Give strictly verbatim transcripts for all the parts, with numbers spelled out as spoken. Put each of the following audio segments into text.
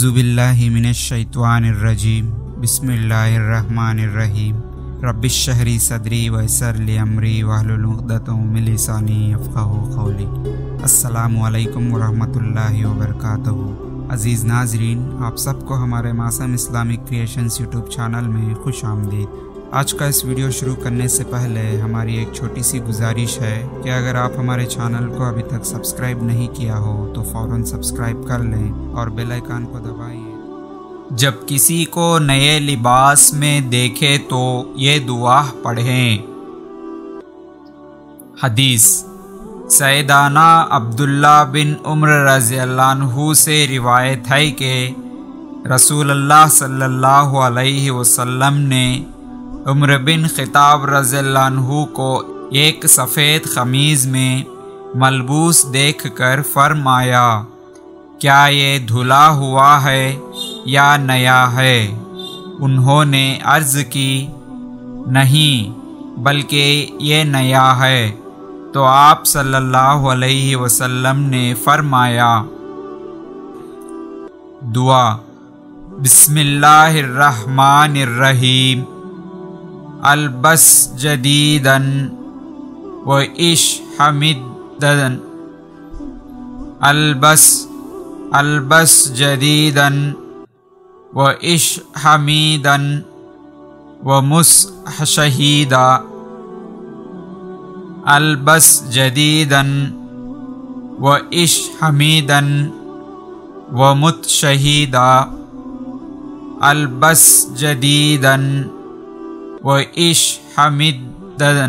अऊज़ु बिल्लाहि मिनश शैतानिर रजीम बिस्मिल्लाहिर रहमानिर रहीम रब्बिश्शहरी सदरी वयस्सिर ली अमरी वहलुल उक़दतम मिन लिसानी यफ़क़हू क़ौली। अस्सलामु अलैकुम वरहमतुल्लाहि वबरकातुहू। अज़ीज़ नाज़रीन, आप सबको हमारे मासूम इस्लामिक क्रिएशंस यूट्यूब चैनल में खुश आमदीद। आज का इस वीडियो शुरू करने से पहले हमारी एक छोटी सी गुजारिश है कि अगर आप हमारे चैनल को अभी तक सब्सक्राइब नहीं किया हो तो फ़ौरन सब्सक्राइब कर लें और बेल आइकन को दबाइए। जब किसी को नए लिबास में देखे तो ये दुआ पढ़ें। हदीस सैयदाना अब्दुल्ला बिन उम्र रज़ियल्लाहु अन्हु से रिवायत है कि रसूलुल्लाह सल्लल्लाहु अलैहि वसल्लम ने उम्र बिन ख़िताब रज़ियल्लाहु अन्हु को एक सफ़ेद ख़मीज़ में मलबूस देखकर फरमाया, क्या ये धुला हुआ है या नया है? उन्होंने अर्ज़ की, नहीं बल्कि ये नया है। तो आप सल्लल्लाहु अलैहि वसल्लम ने फरमाया, दुआ बिस्मिल्लाहिर रहमानिर रहीम अलबस जदीदन व इश हमिदन अलबस अलबस जदीदन व इश हमीदन व मुस शहीदा अलबस जदीदन व इश हमीदन व मुत शहीदा अलबस जदीदन व इश हमीदन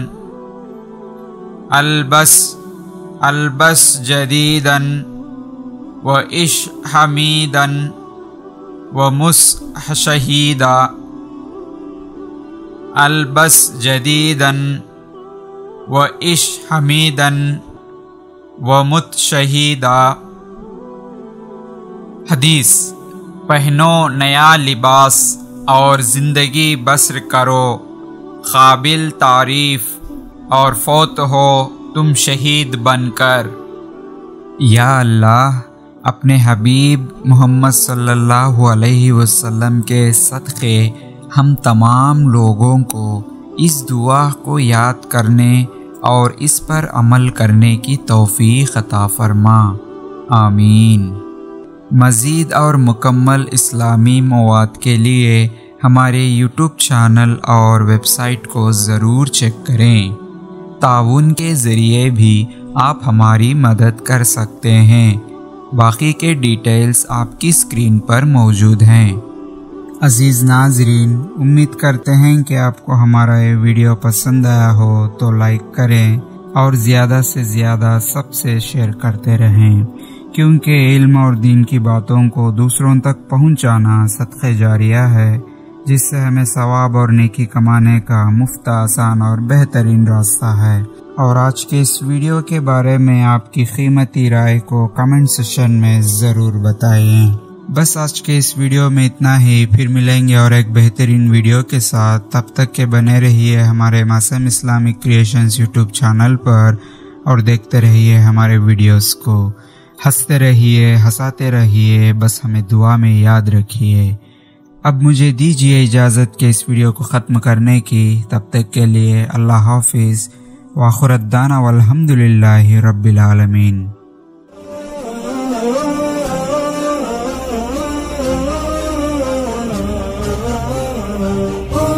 अलबस अलबस जदीदन व इश हमीदन व मुस शहीदा अलबस जदीदन व इश हमीदन व मुत शहीदा। हदीस पहनो नया लिबास और ज़िंदगी बसर करो, काबिल तारीफ़ और फौत हो तुम शहीद बनकर। या अल्लाह, अपने हबीब मोहम्मद सल्लल्लाहु अलैहि वसल्लम के सदक़े हम तमाम लोगों को इस दुआ को याद करने और इस पर अमल करने की तौफ़ीक़ अता फ़रमा। आमीन। मज़ीद और मुकम्मल इस्लामी मवाद के लिए हमारे यूट्यूब चैनल और वेबसाइट को ज़रूर चेक करें। ताउन के ज़रिए भी आप हमारी मदद कर सकते हैं। बाकी के डिटेल्स आपकी स्क्रीन पर मौजूद हैं। अज़ीज़ नाज़रीन, उम्मीद करते हैं कि आपको हमारा ये वीडियो पसंद आया हो तो लाइक करें और ज़्यादा से ज़्यादा सबसे शेयर करते रहें, क्योंकि इल्म और दीन की बातों को दूसरों तक पहुंचाना सदक़े जारिया है, जिससे हमें सवाब और नेकी कमाने का मुफ्त, आसान और बेहतरीन रास्ता है। और आज के इस वीडियो के बारे में आपकी कीमती राय को कमेंट सेक्शन में ज़रूर बताएं। बस आज के इस वीडियो में इतना ही, फिर मिलेंगे और एक बेहतरीन वीडियो के साथ। तब तक के बने रहिए हमारे मासूम इस्लामिक क्रिएशंस यूट्यूब चैनल पर और देखते रहिए हमारे वीडियोस को। हंसते रहिए, हंसाते रहिए, बस हमें दुआ में याद रखिए। अब मुझे दीजिए इजाज़त के इस वीडियो को ख़त्म करने की। तब तक के लिए अल्लाह हाफ़िज़ व आखिर दाना वल्हम्दुलिल्लाहि रब्बिल आलमीन। Oh